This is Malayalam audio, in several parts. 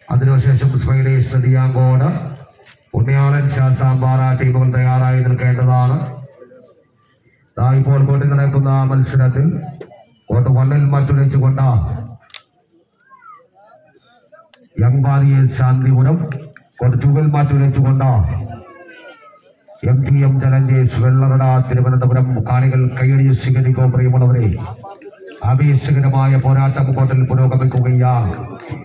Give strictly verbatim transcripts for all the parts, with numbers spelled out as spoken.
അതിനുശേഷം സ്വൈഡേഷ് നദിയാങ്കോട് ഉണ്ണിയാളൻ ശാസാമ്പാറ ടീമുകൾ തയ്യാറായി നിൽക്കേണ്ടതാണ്. ഇപ്പോൾ കോട്ടിൽ നടക്കുന്ന മത്സരത്തിൽ കോട്ട് വണ്ണിൽ മറ്റുരച്ചുകൊണ്ട് യങ്വാദിയെ ശാന്തിപുരം, കോട്ട് ടൂവിൽ മാറ്റുരച്ചുകൊണ്ട് M T M challengers Vellarada Thiruvananthapuram. കാണികൾ കൈയടി സ്വീകരിക്കോ പ്രിയമുള്ളവരെ. ആവേശകരമായ പോരാട്ടം കോട്ടിൽ പുരോഗമിക്കുകയാണ്.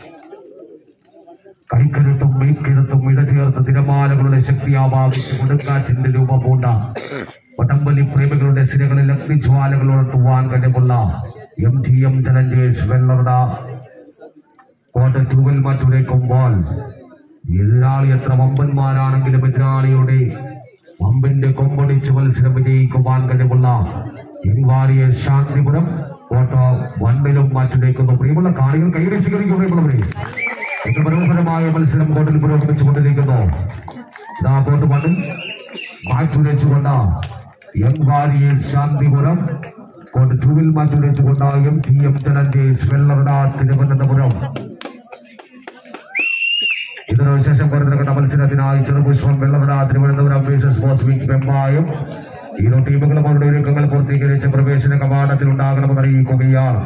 കൈക്കരുത്തും മെയ്ക്കരുത്തും ഇടചേർത്ത് തിരമാലകളുടെ ശക്തി ആവാഹിച്ച് കൊടുങ്കാറ്റിന്റെ രൂപം പൂണ്ട വടംവലി പ്രേമികളുടെ സിരകളിൽ അഗ്നിജ്വാലകൾ ഉണർത്തുവാൻ കഴിവുള്ള M T M challengers Vellarada court ടൂവിൽ മാറ്റുരയ്ക്കുമ്പോൾ എതിരാളി എത്ര വമ്പന്മാരാണെങ്കിലും എതിരാളിയുടെ വമ്പിന്റെ കൊമ്പൊടിച്ച് മത്സരം വിജയിക്കുവാൻ കഴിവുള്ള യങ്വാദിയെ ശാന്തിപുരം കോട്ട് വണ്ണിലും മാറ്റുരയ്ക്കുന്നു. പ്രിയമുള്ള കാണികൾ കൈയടി സ്വീകരിക്കും പ്രിയമുള്ളവരെ. എത്ര മനോഹരമായ മത്സരം കോട്ടിൽ പുരോഗമിച്ചുകൊണ്ടിരിക്കുന്നു. ഇതാ കോട്ട് വണ്ണിൽ മാറ്റുരച്ചുകൊണ്ട് യങ്വാദിയെ ശാന്തിപുരം, കോട്ട് ടൂവിൽ മാറ്റുരച്ചുകൊണ്ട് M T M challengers Vellarada Thiruvananthapuram. ഇതിനുശേഷം പുറത്തിറങ്ങുന്ന മത്സരത്തിനായി ചെറുപുഷ്പം വെള്ളറട തിരുവനന്തപുരം വേഴ്സസ് കോസ്മിക് വെമ്പായം. ഇരു ടീമുകളും അവരുടെ ഒരുക്കങ്ങൾ പൂർത്തീകരിച്ച് പ്രവേശന കവാടത്തിൽ ഉണ്ടാകണമെന്ന് അറിയിക്കുകയാണ്.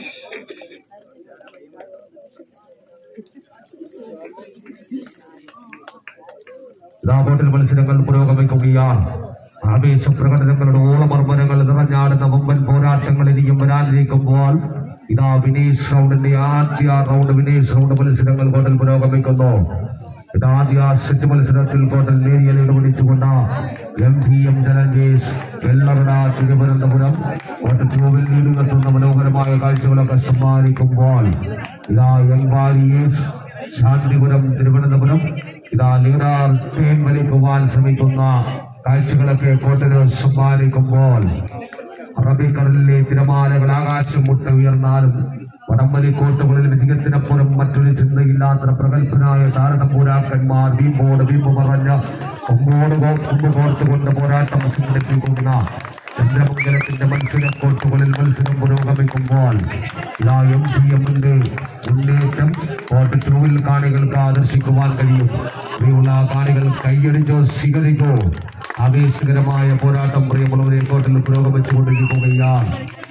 ലാബോട്ടിൽ മത്സരങ്ങൾ പുരോഗമിക്കുകയാണ്. ആവേശ പ്രകടനങ്ങളുടെ ഓളമർമ്മരങ്ങൾ നിറഞ്ഞാടുന്ന വമ്പൻ പോരാട്ടങ്ങൾ ഇനിയും വരാനിരിക്കുമ്പോൾ ഇതാ വിനേഷ് റൗണ്ടിന്റെ ആദ്യ റൗണ്ട് വിനേഷ് റൗണ്ട് മത്സരങ്ങൾ കോട്ടിൽ പുരോഗമിക്കുന്നു. ഇത് ആദ്യ സെറ്റ് മത്സരത്തിൽ കോട്ടിൽ നേരിയ ലീഡ് പിടിച്ചുകൊണ്ട് M T M challengers Vellarada Thiruvananthapuram court ടൂവിൽ ലീഡ് കെട്ടുന്ന മനോഹരമായ കാഴ്ചകളൊക്കെ സമ്മാനിക്കുമ്പോൾ ഇതാ യങ്വാദിയേഴ്സ് ശാന്തിപുരം തിരുവനന്തപുരം ഇതാ ലീഡർ തേൻ വലിക്കുവാൻ ശ്രമിക്കുന്ന കാഴ്ചകളൊക്കെ കോട്ടിന് സമ്മാനിക്കുമ്പോൾ അറബിക്കടലിലെ തിരമാലകൾ ആകാശം മുട്ട ഉയർന്നാലും വടംവലി കോട്ടുകളിൽ വിജയത്തിനപ്പുറം മറ്റൊരു ചിന്തയില്ലാത്ത പ്രഗത്ഭനായ താരതമ്പൂരാക്കന്മാർ വീമ്പോട് വീമ്പ് പറഞ്ഞ കൊമ്പോട് കൊമ്പ് കോർത്തുകൊണ്ട് പോരാട്ടം സംഘടിപ്പിക്കുന്ന ചന്ദ്രമംഗലത്തിന്റെ മത്സര കോട്ടുകളിൽ മത്സരം പുരോഗമിക്കുമ്പോൾ ഇതാ എം ടി എമ്മിന്റെ മുന്നേറ്റം കോട്ട് ടൂവിൽ കാണികൾക്ക് ആദർശിക്കുവാൻ കഴിയും. പ്രിയമുള്ള കാണികൾ കൈയടിച്ചോ സ്വീകരിക്കോ. ആവേശകരമായ പോരാട്ടം പ്രിയമുള്ളവരെ കോട്ടിൽ പുരോഗമിച്ചുകൊണ്ടിരിക്കുകയാണ്.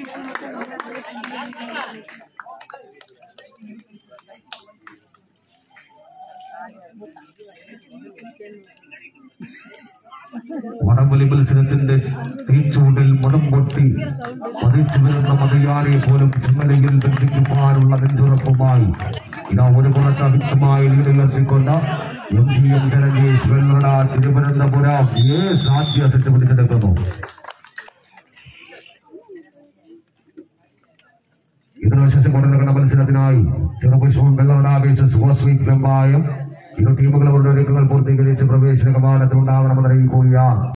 വടംവലി മത്സരത്തിന്റെ തീച്ചൂടിൽ മുടം പൊട്ടി പതിച്ചു വരുന്ന മതയാരെ പോലും ചുമലയിൽ ബന്ധിക്കുവാനുള്ള നെഞ്ചുറപ്പുമായി ഇതാ ഒരു കുറച്ച് അഭിക്തമായ ലീഡുയർത്തിക്കൊണ്ട് M T M challengers Vellarada Thiruvananthapuram ഏ സാധ്യ സെറ്റ് പിടിച്ചെടുക്കുന്നു. ഇതിനുശേഷം കൊണ്ടുനടക്കുന്ന മത്സരത്തിനായി ചെറുപുഷ്പം വെള്ളറട വേഴ്സസ് കോസ്മിക് വെമ്പായം. ഇരു ടീമുകൾ അവരുടെ ഒരുക്കങ്ങൾ പൂർത്തീകരിച്ച് പ്രവേശന കവാടത്തിൽ ഉണ്ടാകണമെന്ന് അറിയിക്കുകയാണ്.